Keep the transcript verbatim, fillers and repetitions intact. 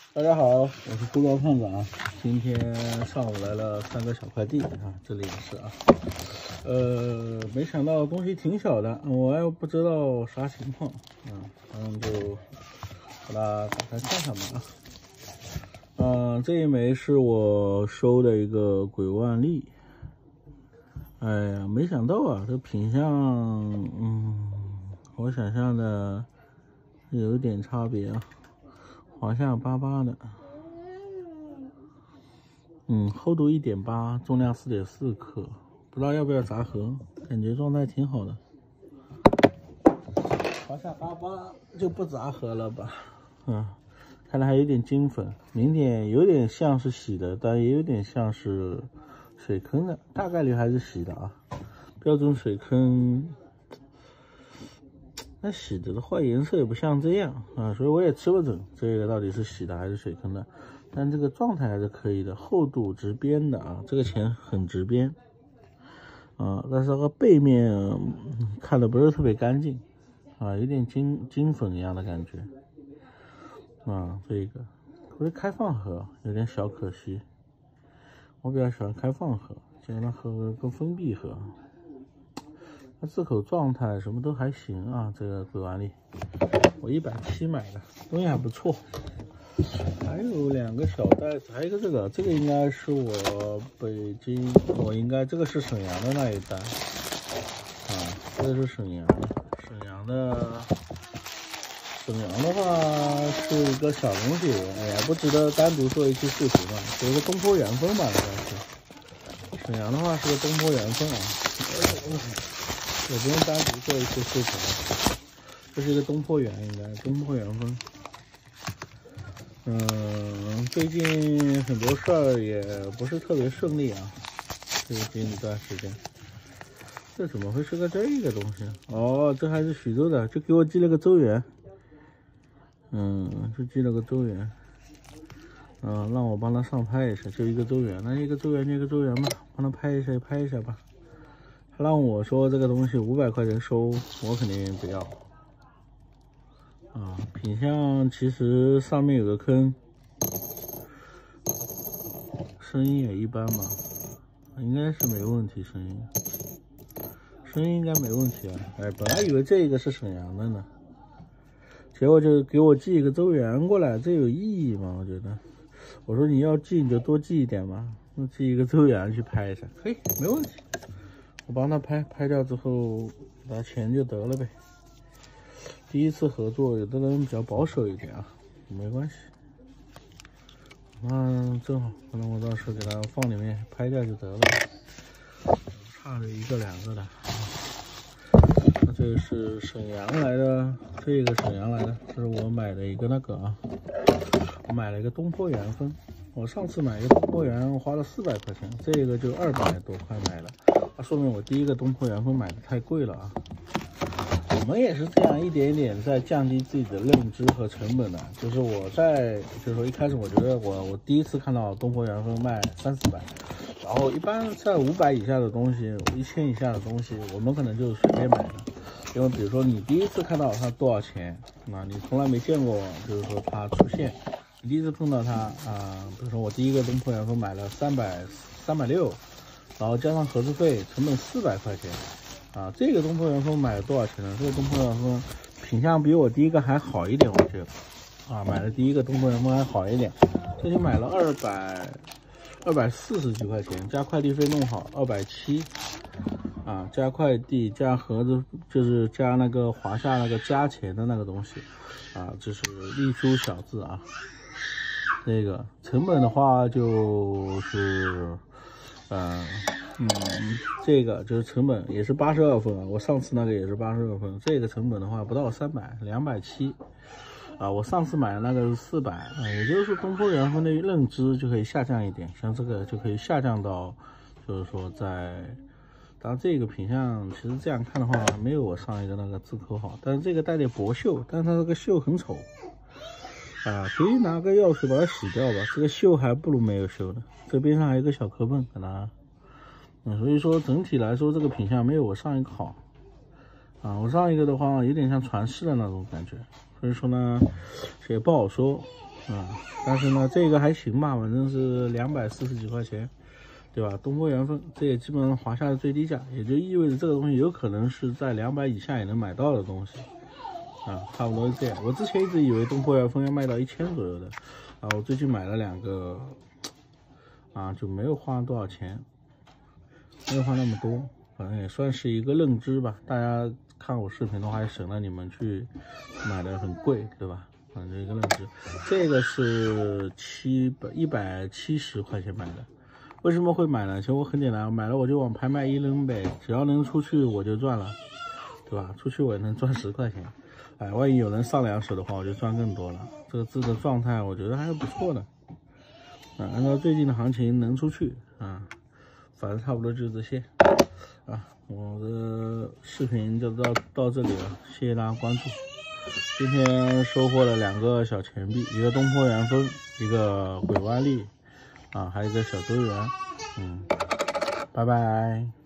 大家好，我是孤高胖子啊。今天上午来了三个小快递啊，这里也是啊。呃，没想到东西挺小的，我也不知道啥情况啊，然后就把它打开看看吧啊。嗯、呃，这一枚是我收的一个鬼万历。哎呀，没想到啊，这品相，嗯，我想象的有一点差别啊，黄下巴巴的。嗯，厚度一点八，重量四点四克，不知道要不要砸盒，感觉状态挺好的。黄下巴巴就不砸盒了吧？嗯，看来还有点金粉，明点有点像是洗的，但也有点像是水坑的，大概率还是洗的啊。标准水坑，那洗的的话颜色也不像这样啊，所以我也吃不准这个到底是洗的还是水坑的。但这个状态还是可以的，厚度直边的啊，这个钱很直边啊，但是这个背面、嗯、看的不是特别干净啊，有点金金粉一样的感觉啊。这个不是开放盒，有点小可惜。我比较喜欢开放盒，这样的盒跟封闭盒。它字口状态什么都还行啊，这个鬼万历，我一百七买的，东西还不错。还有两个小袋子，还有一个这个，这个应该是我北京，我应该这个是沈阳的那一单啊，这个是沈阳的，沈阳的，沈阳的话是一个小东西，哎呀，不值得单独做一期视频嘛，有一个东坡元丰吧，应该是。沈阳的话是个东坡元丰啊，也不用单独做一期视频，这是一个东坡元，应该东坡元丰。嗯，最近很多事儿也不是特别顺利啊，最近一段时间。这怎么会是个这个东西？哦，这还是徐州的，就给我寄了个周元。嗯，就寄了个周元。嗯，让我帮他上拍一下，就一个周元，那一个周元就一个周元吧，帮他拍一下拍一下吧。他让我说这个东西五百块钱收，我肯定不要。啊，品相其实上面有个坑，声音也一般吧，应该是没问题，声音，声音应该没问题啊。哎，本来以为这个是沈阳的呢，结果就给我寄一个周元过来，这有意义吗？我觉得，我说你要寄你就多寄一点嘛，那寄一个周元去拍一下，可以，没问题。我帮他拍拍掉之后，拿钱就得了呗。第一次合作，有的人比较保守一点啊，没关系。那正好，可能我到时候给它放里面拍掉就得了，差了一个两个的。那这个是沈阳来的，这个沈阳来的，这是我买的一个那个啊，我买了一个东坡元丰。我上次买一个东坡元花了四百块钱，这个就二百多块买了，那说明我第一个东坡元丰买的太贵了啊。我们也是这样一点一点在降低自己的认知和成本的。就是我在，就是说一开始我觉得我我第一次看到东坡元丰卖三四百，然后一般在五百以下的东西，一千以下的东西，我们可能就随便买的。因为比如说你第一次看到它多少钱，那你从来没见过，就是说它出现，你第一次碰到它啊、呃，比如说我第一个东坡元丰买了三百三百六，然后加上盒子费，成本四百块钱。啊，这个东坡元丰买了多少钱呢？这个东坡元丰品相比我第一个还好一点，我觉得。啊，买的第一个东坡元丰还好一点，这就买了二百二百四十几块钱，加快递费弄好二百七。啊，加快递加盒子就是加那个华夏那个加钱的那个东西。啊，这是隶书小字啊。这个成本的话就是，嗯。嗯，这个就是成本也是八十二分啊，我上次那个也是八十二分，这个成本的话不到三百，两百七啊。我上次买的那个是四百啊，也就是说东坡元丰的认知就可以下降一点，像这个就可以下降到，就是说在，当然这个品相其实这样看的话没有我上一个那个字口好，但是这个带点薄锈，但是它这个锈很丑啊，可以拿个药水把它洗掉吧，这个锈还不如没有锈的，这边上还有一个小磕碰，可能。嗯，所以说整体来说，这个品相没有我上一个好啊。我上一个的话有点像传世的那种感觉，所以说呢，也不好说啊，但是呢，这个还行吧，反正是两百四十几块钱，对吧？东坡缘分，这也基本上华夏的最低价，也就意味着这个东西有可能是在两百以下也能买到的东西，啊，差不多是这样。我之前一直以为东坡缘分要卖到一千左右的，啊，我最近买了两个，啊，就没有花多少钱，没有花那么多，反正也算是一个认知吧。大家看我视频的话，也省了你们去买的很贵，对吧？反正一个认知，这个是七百一百七十块钱买的。为什么会买呢？其实我很简单，买了我就往拍卖一扔呗，只要能出去我就赚了，对吧？出去我也能赚十块钱，哎，万一有人上两手的话，我就赚更多了。这个字的状态我觉得还是不错的，啊，按照最近的行情能出去啊，反正差不多就是这些啊。我的视频就到到这里了，谢谢大家关注。今天收获了两个小钱币，一个东坡缘分，一个鬼湾丽，啊，还有一个小周元，嗯，拜拜。